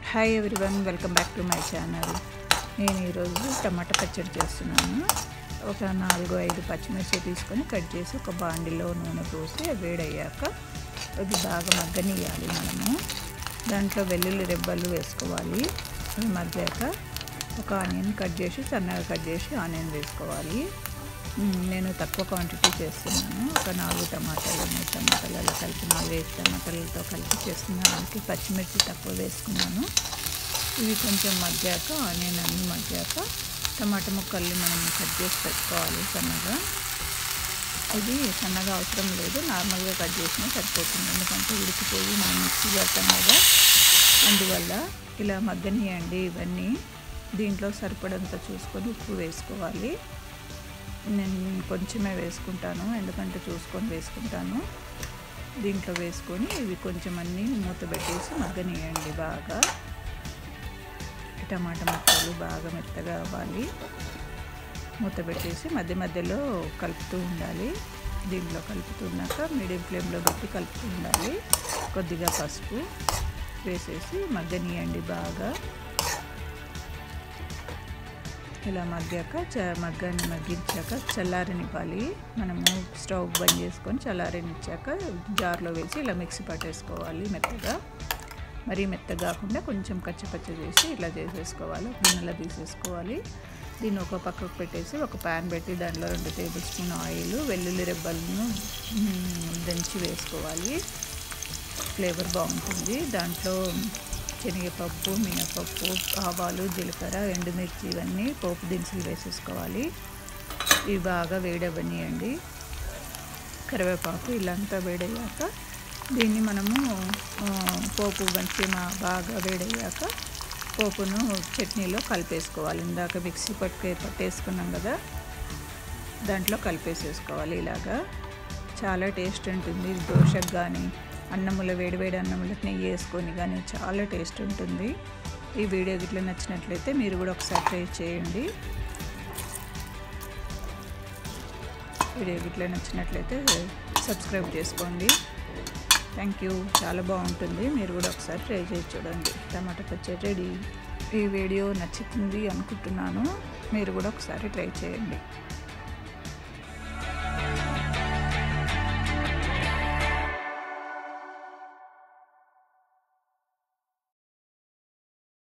Hi everyone, welcome back to my channel. నేను ఈరోజు టమాటా పచ్చడి చేస్తున్నాను. ఒక 4-5 పచ్చిమిర్చి తీసుకొని కట్ చేసి ఒక బాండిలో నూనె పోసి వేడయ్యాక అది బాగా మగ్గనియాలి. మనము దాంట్లో వెల్లుల్లి రెబ్బలు వేసుకోవాలి. అది మగ్గాక ఒక ఆనియన్ కట్ చేసి సన్నగా కట్ చేసి ఆనియన్ వేసుకోవాలి. నేను తక్కువ క్వాంటిటీ చేస్తున్నాను. ఒక 4 టమాటాలు 3 టమాటాలు అలా కలిపి 4-5 టమాటాలతో కలిపి చేస్తున్నానికి పచ్చిమిర్చి తక్కువ వేసుకున్నాను. ఇవి కొంచెం మగ్గాక ఆనియన్ అన్నీ మగ్గాక టమాటా ముక్కల్ని మనం కట్ చేసి పెట్టుకోవాలి సన్నగా. ఇది సన్నగా అవసరం లేదు, నార్మల్గా కట్ చేసినా సరిపోతుంది. ఎందుకంటే ఉడికిపోయి మనం మిక్సీ పెడతాం కదా, అందువల్ల ఇలా మగ్గనియండి. ఇవన్నీ దీంట్లో సరిపడంత చూసుకొని ఉప్పు వేసుకోవాలి. నేను కొంచెమే వేసుకుంటాను, ఎందుకంటే చూసుకొని వేసుకుంటాను. దీంట్లో వేసుకొని ఇవి కొంచెం అన్నీ మూత పెట్టేసి మగ్గనియండి. బాగా టమాటా ముక్కలు బాగా మెత్తగా అవ్వాలి. మూత పెట్టేసి మధ్య మధ్యలో కలుపుతూ ఉండాలి. దీంట్లో కలుపుతున్నాక మీడియం ఫ్లేమ్లో పెట్టి కలుపుతూ ఉండాలి. కొద్దిగా పసుపు వేసేసి మగ్గనియండి బాగా. ఇలా మగ్గించాక చల్లారనివ్వాలి. మనము స్టవ్ బంద్ చేసుకొని చల్లారనిచ్చాక జార్లో వేసి ఇలా మిక్సీ పట్టేసుకోవాలి మెత్తగా. మరీ మెత్తగా కాకుండా కొంచెం కచ్చపచ్చ చేసి ఇలా చేసేసుకోవాలి. గిన్నెలో తీసేసుకోవాలి. దీన్ని ఒక పక్కకు పెట్టేసి ఒక ప్యాన్ పెట్టి దాంట్లో 2 టేబుల్ స్పూన్ ఆయిల్, వెల్లుల్లి రెబ్బలను దంచి వేసుకోవాలి. ఫ్లేవర్ బాగుంటుంది. దాంట్లో శనగపప్పు, మినపప్పు, ఆవాలు, జీలకర్ర, ఎండుమిర్చి ఇవన్నీ పోపు దినుసులు వేసేసుకోవాలి. ఇవి బాగా వేడవనియండి. కరివేపాకు ఇలాంతా వేడయ్యాక దీన్ని మనము పోపు మంచి బాగా వేడయ్యాక పోపును చట్నీలో కలిపేసుకోవాలి. ఇందాక మిక్సీ పట్టేసుకున్నాం కదా, దాంట్లో కలిపేసేసుకోవాలి. ఇలాగా చాలా టేస్ట్ ఉంటుంది. దోశకు కానీ అన్నముల వేడివేడి అన్నములకు నెయ్యి వేసుకొని కానీ చాలా టేస్ట్ ఉంటుంది. ఈ వీడియో గిట్లా నచ్చినట్లయితే మీరు కూడా ఒకసారి ట్రై చేయండి. వీడియో గిట్లా నచ్చినట్లయితే సబ్స్క్రైబ్ చేసుకోండి. Thank you. చాలా బాగుంటుంది. మీరు కూడా ఒకసారి ట్రై చేసి చూడండి. టమాటా పచ్చడి రెడీ. ఈ వీడియో నచ్చుతుంది అనుకుంటున్నాను. మీరు కూడా ఒకసారి ట్రై చేయండి.